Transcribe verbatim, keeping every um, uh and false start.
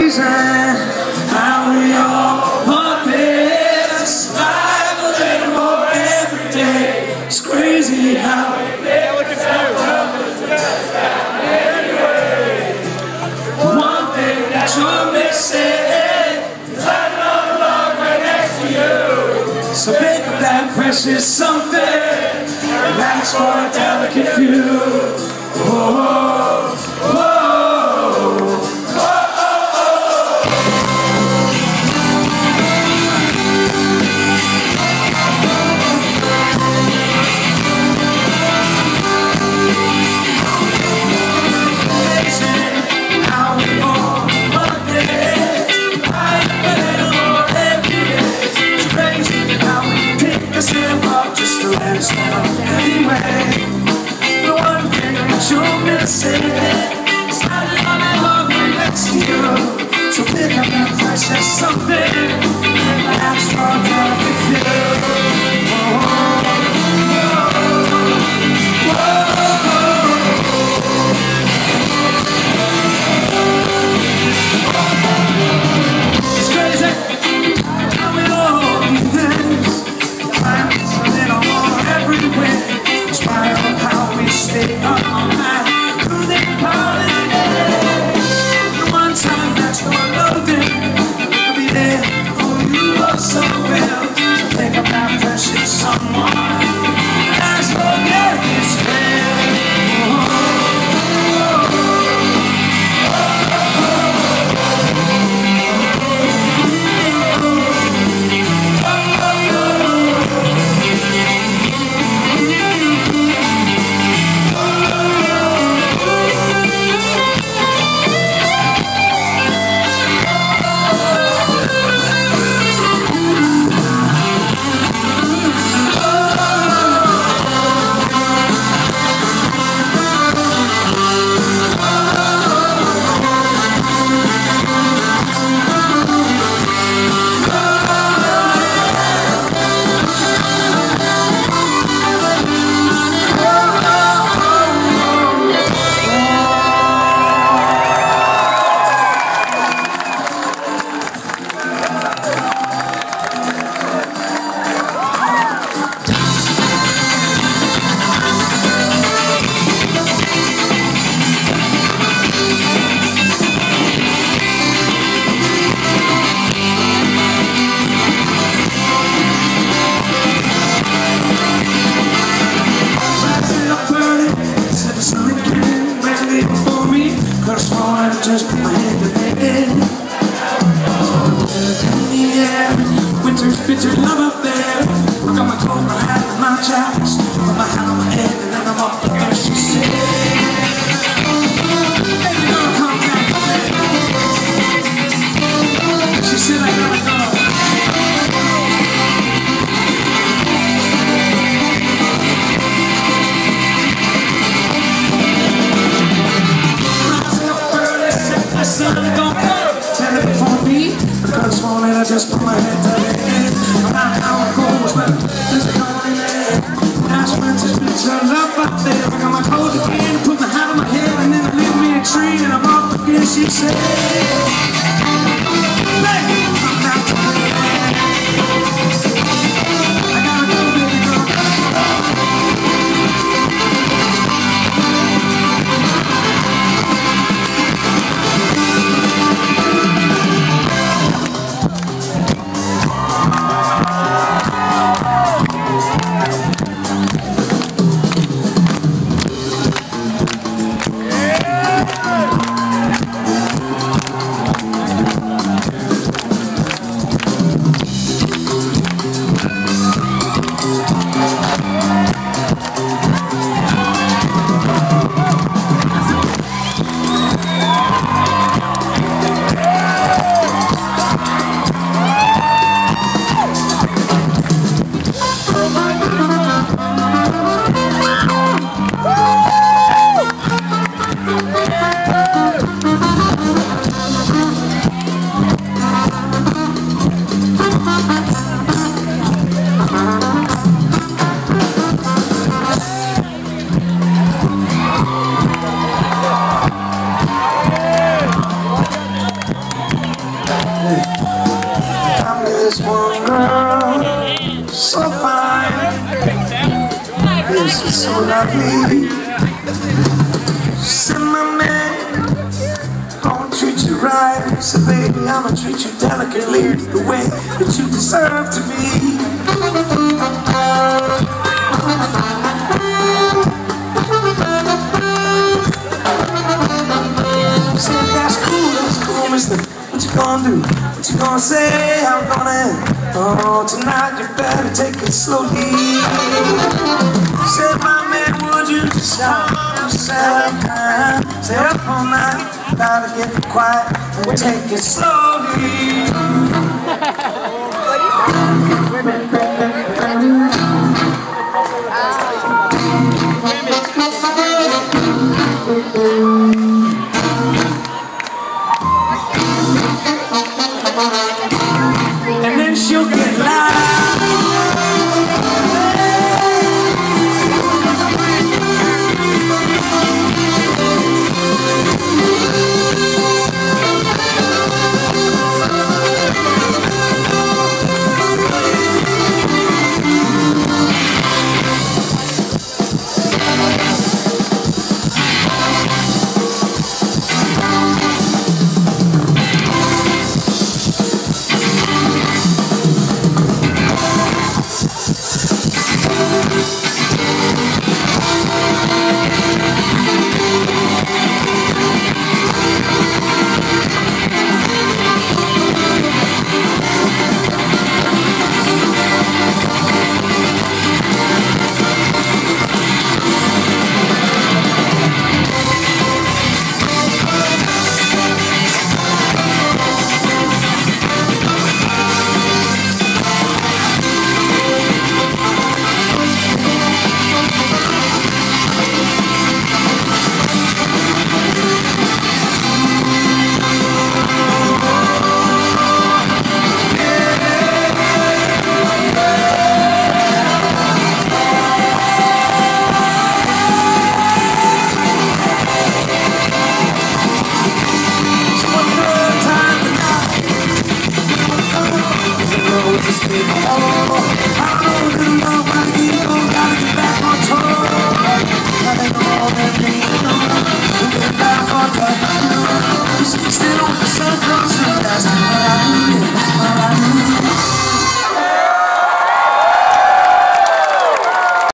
reason how we all want this life a little more every day. It's crazy how we live. One thing that you're missing is I'm no longer next to you. So pick up that precious something and ask for a delicate few. Whoa, whoa. Anyway, the one thing that you're missing is not another love right next to you. So pick up that precious something and ask for a delicate few. Whoa, whoa. It's crazy how we all need this. Find a little more everywhere. In spite of how we stay up all night, through the holiday. The one time that you're loaded, we'll be there. Oh, you love so well. So pick up that precious someone and ask for forgiveness. Just put my hand in the air. Yeah, winter's bitter love up there. I got my coat, my hat, and my jacks. Put my hat on my head and then I'm off the bus. She said, baby, don't come back to me. She said, I gotta go. Son, don't tell it for me, because this morning I just put my head to the head. I'm not how it goes, but there's a going there. That's when it's been turned up out there. I got my coat again, put my hat on my head, and then I leave me a tree, and I'm off again. She said, baby, I'm not to wait. I gotta go, baby girl. I'm this one girl, so fine. Yes, she's so lovely. She said, my man, I'ma treat you right. He said, baby, I'ma treat you delicately, the way that you deserve to be. He said, that's cool, that's cool, mister. What you gonna do? What you gonna say? How I'm gonna end? Oh, tonight you better take it slowly. He said, my man, would you just calm yourself down? Stay up all night, gotta get quiet and take it slowly.